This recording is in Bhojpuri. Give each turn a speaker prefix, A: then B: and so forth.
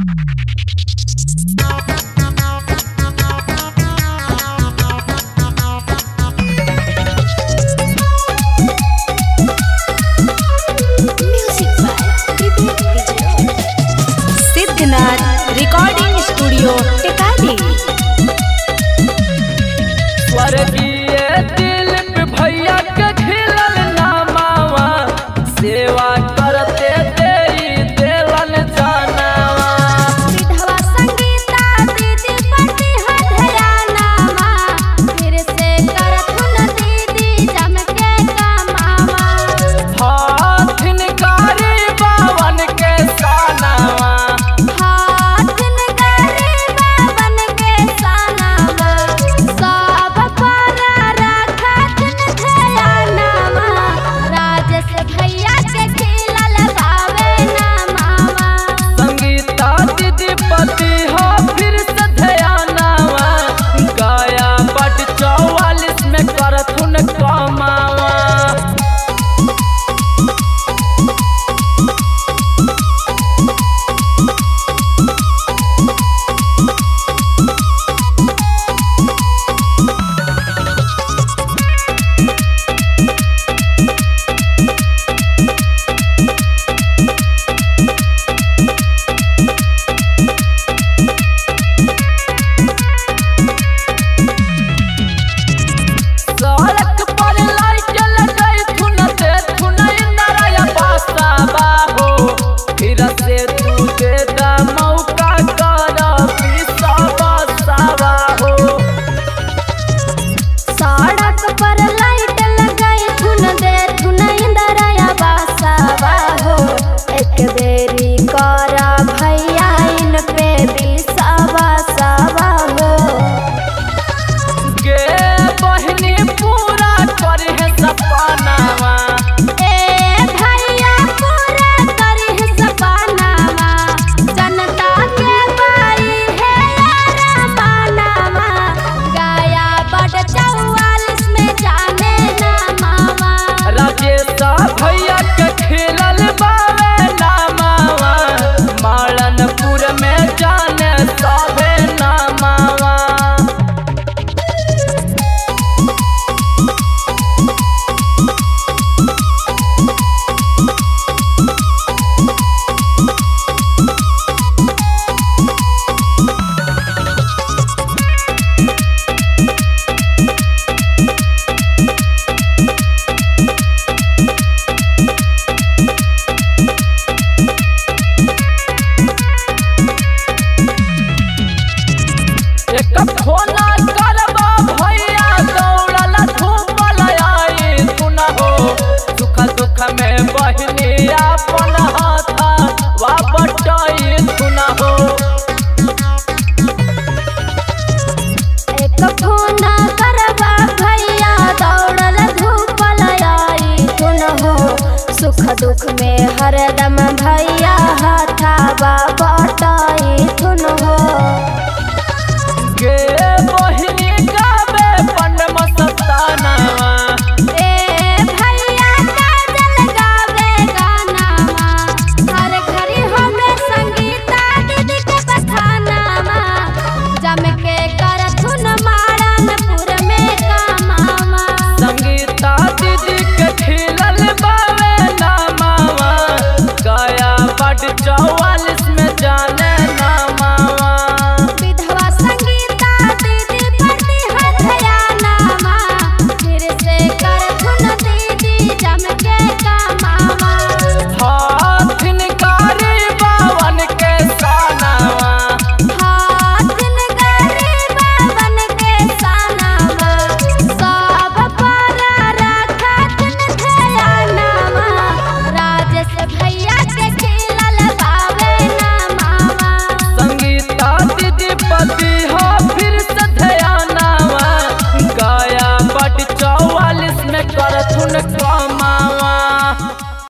A: Siddhnath recording studio Tikari.
B: स्वर्गीय दिलीप भैया के खिलल नामावा, सेवा करते तेरी दिलन जानावा।
C: विधवा संगीता दीदी पति हथियानावा, फिर से करथुन दीदी जम के कमावा।
B: हाथिन कारी बावन के सानावा,
C: हाथिन कारी बावन के सानावा। सब पर रखथुन ध्यानावा, राजेश भैया के खिलल बावे नामावा।
B: संगीता दीदी पति हो फिर से ध्यानावा, गाया बट 44 में करथुन कमावा। सड़क पर लाइट लगाई थुन दे थुन इंदराया बासाबा हो, फिर से तू दे दा मौका कर पिसाबा सावा हो।
C: सड़क पर लाइट लगाई थुन दे थुन इंदराया बासावा हो। एक बेरी करा भैया इन पे बिसावा सावा हो।
B: गे बहनी पूरा करे है सपनावा,
C: ए भैया पूरा करे है सपनावा। जनता के बाई है यार मानावा, गाया बड़ 44 में जाने ना मामा।
B: राजेश भैया के खिलल बावे नामावा, मालनपुर में जाने सभे नामावा। एक फोना करबा भैया दौड़ल धूपल आई सुन हो, सुख दुख में बहनी अपन हाथा वा बटाई सुन हो।
C: एक फोना करबा भैया दौड़ल धूपल आई तुन हो। सुख दुख में हरदम भैया हाथावा बटाई तुन हो।
B: गे बहनी गावे पंड मस्तानावा,
C: ए भैया काजल गावे गानावा। हर घड़ी हमें संगीता दीदी के बखानावा, जम के करथुन मारनपुर में कमावा।
B: संगीता दीदी के खिलल बावे नामावा, गाया बट 44